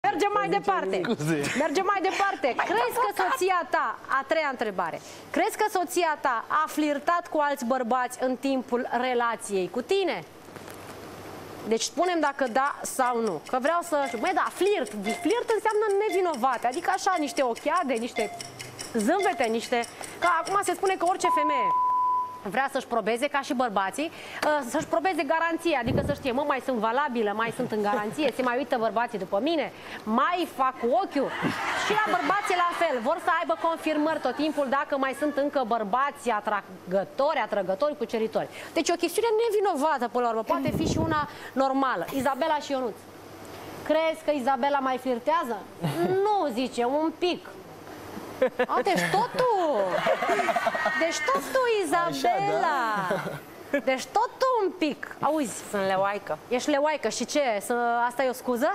Mergem mai departe. Mergem mai departe. Crezi că soția ta, a treia întrebare, crezi că soția ta a flirtat cu alți bărbați în timpul relației cu tine? Deci spunem dacă da sau nu. Că vreau să... Băi, da, flirt. Flirt înseamnă nevinovate. Adică așa, niște ochiade, niște zâmbete, niște... Că acum se spune că orice femeie vrea să-și probeze, ca și bărbații, să-și probeze garanția, adică să știe, mă, mai sunt valabilă, mai sunt în garanție, se mai uită bărbații după mine, mai fac cu ochiul. Și la bărbații la fel, vor să aibă confirmări tot timpul dacă mai sunt încă bărbați atrăgători, cuceritori. Deci o chestiune nevinovată, până la urmă, poate fi și una normală. Izabela și Ionuț. Crezi că Izabela mai flirtează? Nu, zice, un pic. Deci tot tu, Izabela. Deci tot tu un pic. Auzi, sunt leoaică. Ești leoaică și ce? Asta e o scuză?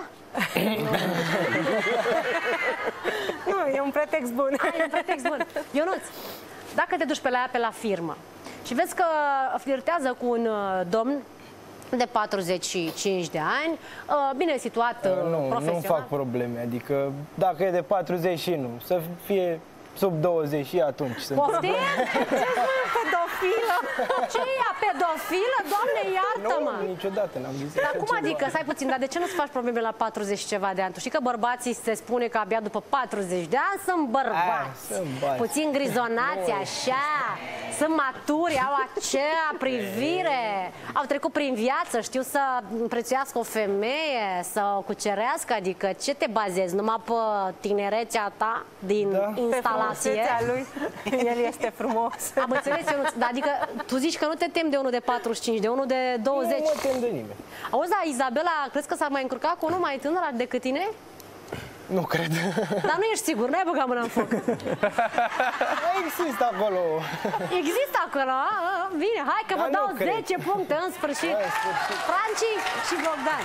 Nu, e un pretext bun. E un pretext bun. Ionuț, dacă te duci pe la ea pe la firmă și vezi că flirtează cu un domn de 45 de ani, bine situat profesional. Nu fac probleme, adică dacă e de 40 și nu, să fie sub 20 și atunci. Poftim? Pedofilă? Ce e ea, pedofilă? Doamne, iartă-mă! Nu, niciodată n-am zis. Dar cum adică? Stai puțin, dar de ce nu-ți faci probleme la 40 ceva de ani? Tu știi că bărbații se spune că abia după 40 de ani sunt bărbați. Puțin grizonați, așa. Sunt maturi, au acea privire. Au trecut prin viață, știu să prețuiască o femeie, să o cucerească. Adică ce te bazezi? Numai pe tinerețea ta din instalație? Lui. El este frumos. Am înțeles, Ionuț, dar adică tu zici că nu te temi de unul de 45, de unul de 20. Nu mă tem de nimeni. Auzi, da, Izabela, crezi că s-ar mai încurca cu unul mai tânăr decât tine? Nu cred. Dar nu ești sigur, n-ai băgat mâna în foc. Există acolo. Există acolo, bine, hai că vă dau 10 puncte în sfârșit. Franci și Bogdan.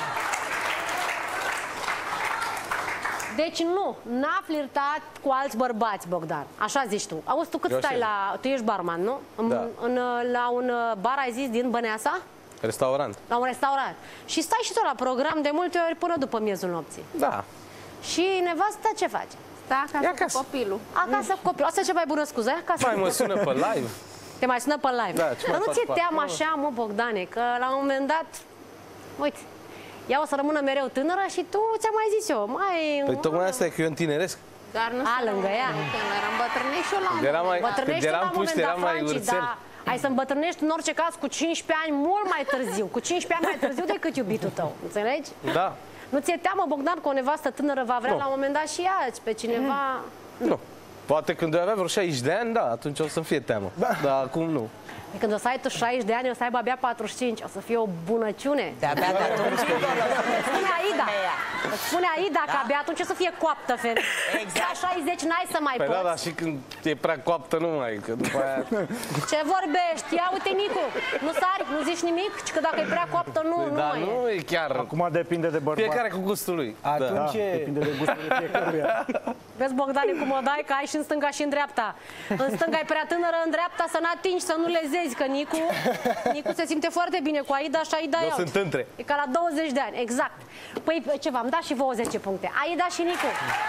Deci nu, n-a flirtat cu alți bărbați, Bogdan. Așa zici tu. Auzi, tu cât stai la... Tu ești barman, nu? Da. La un bar, ai zis, din Băneasa? Restaurant. La un restaurant. Și stai și tu la program de multe ori până după miezul nopții. Da. Și nevasta ce face? Stă acasă cu copilul. Acasă cu copilul. Asta e cea mai bună scuză, acasă. Mai mă sună pe live. Te mai sună pe live. Da, dar nu ți-e teamă așa, mă, Bogdane, că la un moment dat, uite, ea o să rămână mereu tânără și tu ți-am mai zis eu, mai... Păi tocmai asta e că eu întineresc. Dar nu lângă ea. Când eram bătrânești și eu la un moment dat. Bătrânești la un moment dat, Franci, da. Ai să îmbătrânești în orice caz cu 15 ani mult mai târziu. Cu 15 ani mai târziu decât iubitul tău. Înțelegi? Da. Nu ți-e teamă, Bogdan, că o nevastă tânără va vrea la un moment dat și ea pe cineva? Nu. Poate când eu avea vreo 60 de ani, da, atunci o să-mi fie teamă. Dar acum nu. Când o să ai tu 60 de ani, o să aibă abia 45, o să fie o bunăciune. De-abia de atunci. Spune Aida. Spune Aida că abia atunci o să fie coaptă femeie. Exact. La 60 n-ai să mai Păi poți. da, dar și când e prea coaptă nu mai, că după aia... Ce vorbești? Ia uite, Nicu, nu sari, nu zici nimic, ci că dacă e prea coaptă, nu Dar mai nu e. e chiar... Acum depinde de bărbat. Fiecare cu gustul lui. Atunci depinde de gustul fiecăruia. Vezi, Bogdane, cum o dai, că ai și în stânga și în dreapta. În stânga e prea tânără, în dreapta să n-atingi, să nu lezezi, că Nicu se simte foarte bine cu Aida și Aida Eu sunt între. E ca la 20 de ani, exact. Păi ce v-am dat și vouă 10 puncte. Aida și Nicu.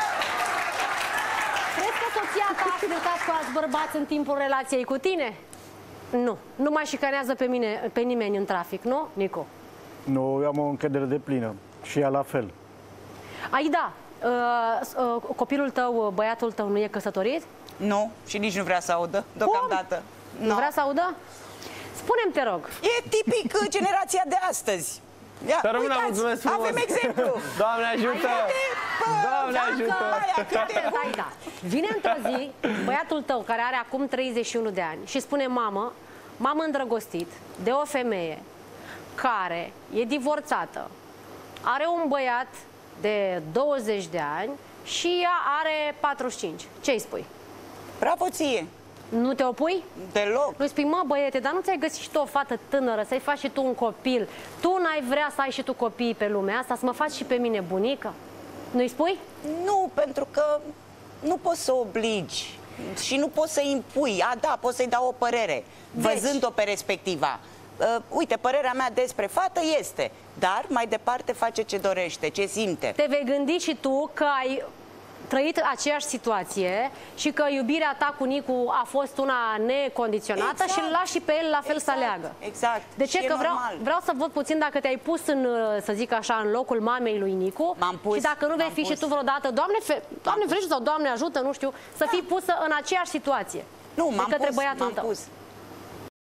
Crezi că soția ta a flirtat cu alți bărbați în timpul relației cu tine? Nu. Nu mai șicanează pe nimeni în trafic, nu, Nicu? Nu, eu am o încredere de plină. Și ea la fel. Aida, copilul tău, băiatul tău nu e căsătorit? Nu, și nici nu vrea să audă, deocamdată. Nu vrea să audă? Spune-mi, te rog. E tipic generația de astăzi. Ia, uitați, avem exemplu. Doamne ajută! Doamne ajută! Aida, vine într-o zi băiatul tău, care are acum 31 de ani, și spune: mamă, m-am îndrăgostit de o femeie care e divorțată, are un băiat de 20 de ani și ea are 45. Ce-i spui? Bravo ție! Nu te opui? Deloc. Nu spui: mă, băiete, dar nu ți-ai găsit și tu o fată tânără, să-i faci și tu un copil? Tu n-ai vrea să ai și tu copii pe lumea asta, să mă faci și pe mine bunică? Nu-i spui? Nu, pentru că nu poți să obligi și nu poți să impui. Da, poți să-i dau o părere, văzând-o pe respectiva. uite, părerea mea despre fată este, dar mai departe face ce dorește, ce simte. Te vei gândi și tu că ai trăit aceeași situație și că iubirea ta cu Nicu a fost una necondiționată și îl lași și pe el la fel să aleagă. Exact. De ce? Că vreau să văd puțin dacă te-ai pus în, să zic așa, în locul mamei lui Nicu. M-am pus, și dacă nu vei fi și tu vreodată, Doamne ferește sau Doamne ajută, nu știu, să fii pusă în aceeași situație. Nu, m-am pus.